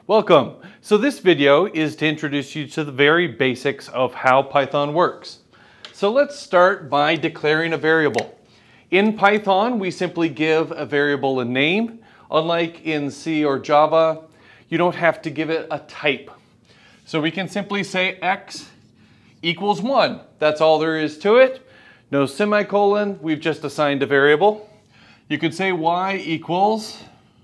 Welcome. So this video is to introduce you to the very basics of how Python works. So let's start by declaring a variable. In Python, we simply give a variable a name. Unlike in C or Java, you don't have to give it a type. So we can simply say x equals 1. That's all there is to it. No semicolon, we've just assigned a variable. You could say y equals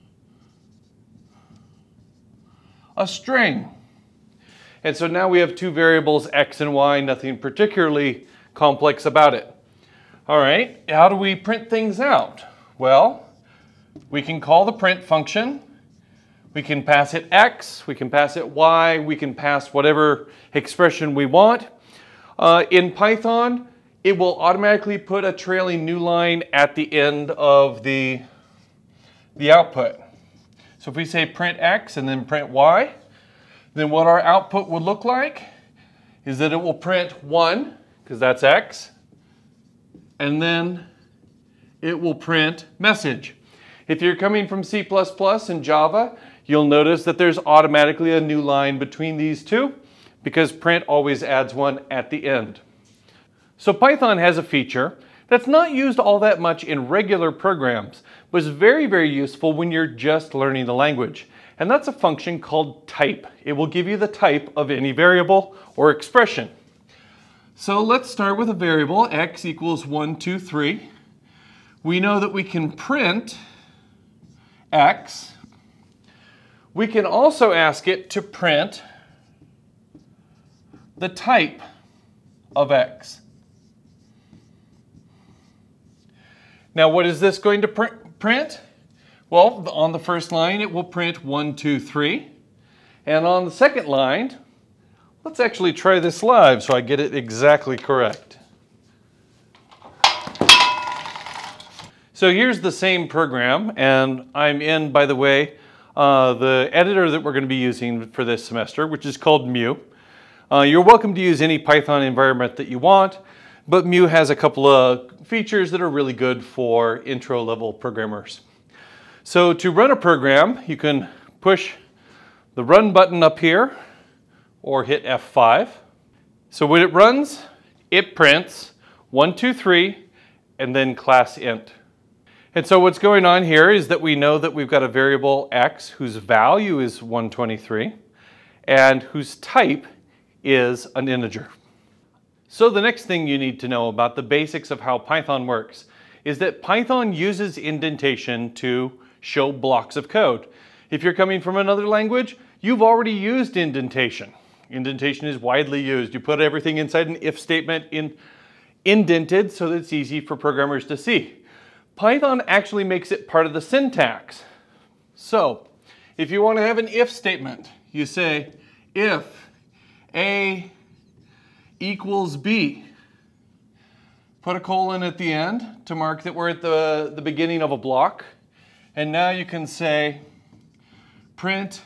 a string. And so now we have two variables, x and y, nothing particularly complex about it. All right, how do we print things out? Well, we can call the print function. We can pass it x, we can pass it y, we can pass whatever expression we want. In Python, it will automatically put a trailing new line at the end of the output. So if we say print x and then print y, then what our output would look like is that it will print 1, because that's x, and then it will print message. If you're coming from C++ and Java, you'll notice that there's automatically a new line between these two, because print always adds 1 at the end. So Python has a feature that's not used all that much in regular programs, but is very, very useful when you're just learning the language. And that's a function called type. It will give you the type of any variable or expression. So let's start with a variable, x equals 1, 2, 3. We know that we can print x. We can also ask it to print the type of x. Now, what is this going to print? Well, on the first line, it will print 1, 2, 3. And on the second line, let's actually try this live so I get it exactly correct. So here's the same program, and I'm in, by the way, the editor that we're going to be using for this semester, which is called Mu. You're welcome to use any Python environment that you want, but Mu has a couple of features that are really good for intro-level programmers. So to run a program, you can push the run button up here or hit F5. So when it runs, it prints 1, 2, 3, and then class int. And so what's going on here is that we know that we've got a variable x whose value is 123 and whose type is an integer. So the next thing you need to know about the basics of how Python works is that Python uses indentation to show blocks of code. If you're coming from another language, you've already used indentation. Indentation is widely used. You put everything inside an if statement indented so that it's easy for programmers to see. Python actually makes it part of the syntax. So if you want to have an if statement, you say if A equals B. Put a colon at the end to mark that we're at the beginning of a block. And now you can say print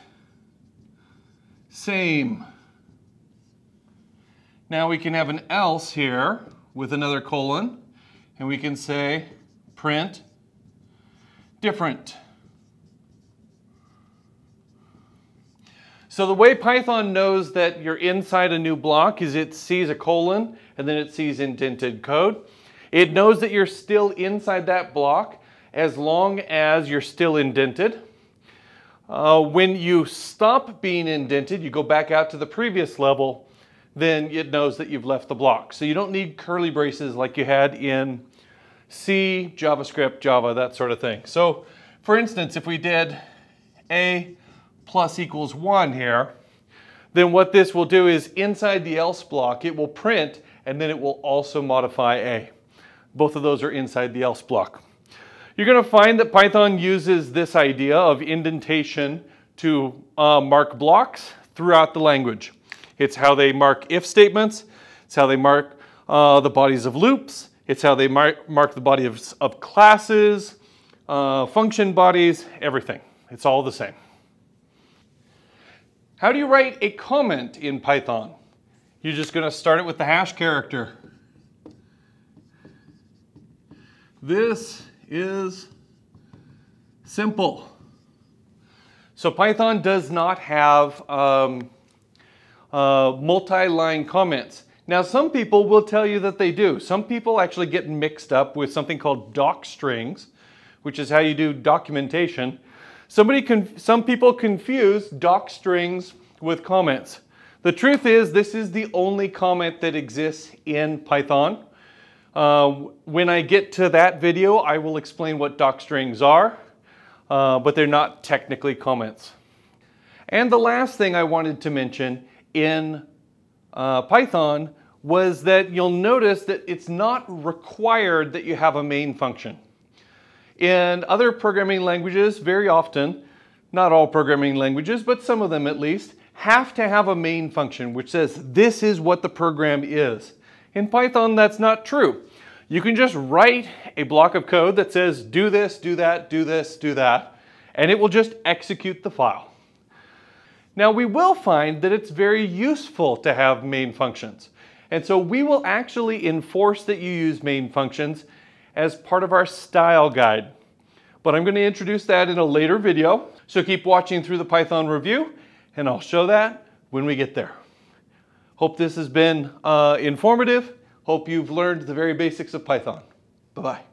same. Now we can have an else here with another colon, and we can say print different. So the way Python knows that you're inside a new block is it sees a colon and then it sees indented code. It knows that you're still inside that block as long as you're still indented. When you stop being indented, you go back out to the previous level, then it knows that you've left the block. So you don't need curly braces like you had in C, JavaScript, Java, that sort of thing. So for instance, if we did A plus equals 1 here, then what this will do is inside the else block, it will print and then it will also modify A. Both of those are inside the else block. You're going to find that Python uses this idea of indentation to mark blocks throughout the language. It's how they mark if statements, it's how they mark the bodies of loops, it's how they mark the body of classes, function bodies, everything. It's all the same. How do you write a comment in Python? You're just going to start it with the hash character. This is simple. So Python does not have multi-line comments. Now some people will tell you that they do. Some people actually get mixed up with something called doc strings, which is how you do documentation. Some people confuse doc strings with comments. The truth is, this is the only comment that exists in Python. When I get to that video, I will explain what doc strings are, but they're not technically comments. And the last thing I wanted to mention in Python was that you'll notice that it's not required that you have a main function. In other programming languages, very often, not all programming languages, but some of them at least, have to have a main function which says this is what the program is. In Python, that's not true. You can just write a block of code that says do this, do that, do this, do that, and it will just execute the file. Now we will find that it's very useful to have main functions. And so we will actually enforce that you use main functions as part of our style guide. But I'm going to introduce that in a later video. So keep watching through the Python review and I'll show that when we get there. Hope this has been informative. Hope you've learned the very basics of Python. Bye-bye.